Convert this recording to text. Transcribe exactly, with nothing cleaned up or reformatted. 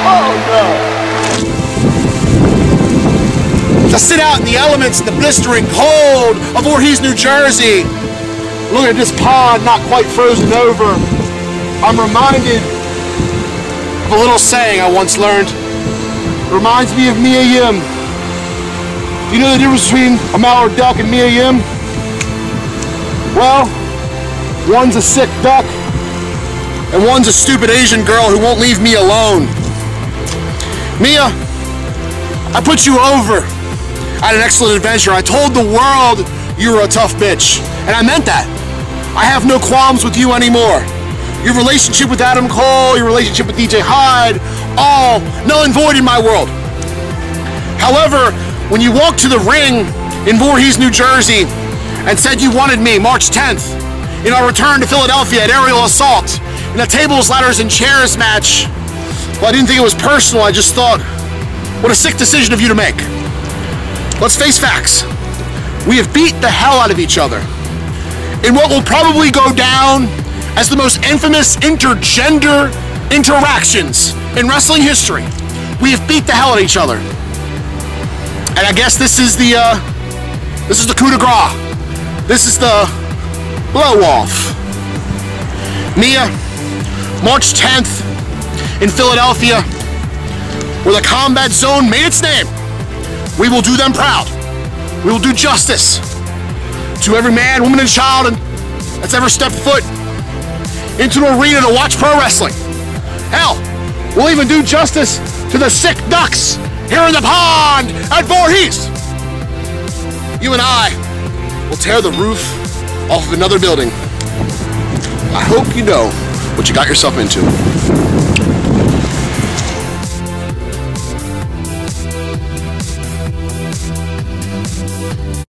Oh no! To sit out in the elements in the blistering cold of Voorhees, New Jersey, look at this pond not quite frozen over. I'm reminded of a little saying I once learned. It reminds me of Mia Yim. Do you know the difference between a mallard duck and Mia Yim? Well, one's a sick duck, and one's a stupid Asian girl who won't leave me alone. Mia, I put you over. I had an excellent adventure. I told the world you were a tough bitch, and I meant that. I have no qualms with you anymore. Your relationship with Adam Cole, your relationship with D J Hyde, all null and void in my world. However, when you walked to the ring in Voorhees, New Jersey, and said you wanted me March tenth, in our return to Philadelphia at Aerial Assault, in a tables, ladders, and chairs match, well, I didn't think it was personal. I just thought, what a sick decision of you to make. Let's face facts. We have beat the hell out of each other in what will probably go down as the most infamous intergender interactions in wrestling history. We have beat the hell out of each other. And I guess this is the, uh, this is the coup de grace. This is the blow-off. Mia, March tenth in Philadelphia, where the Combat Zone made its name. We will do them proud. We will do justice to every man, woman, and child that's ever stepped foot into an arena to watch pro wrestling. Hell, we'll even do justice to the sick ducks here in the pond at Voorhees. You and I will tear the roof off of another building. I hope you know what you got yourself into.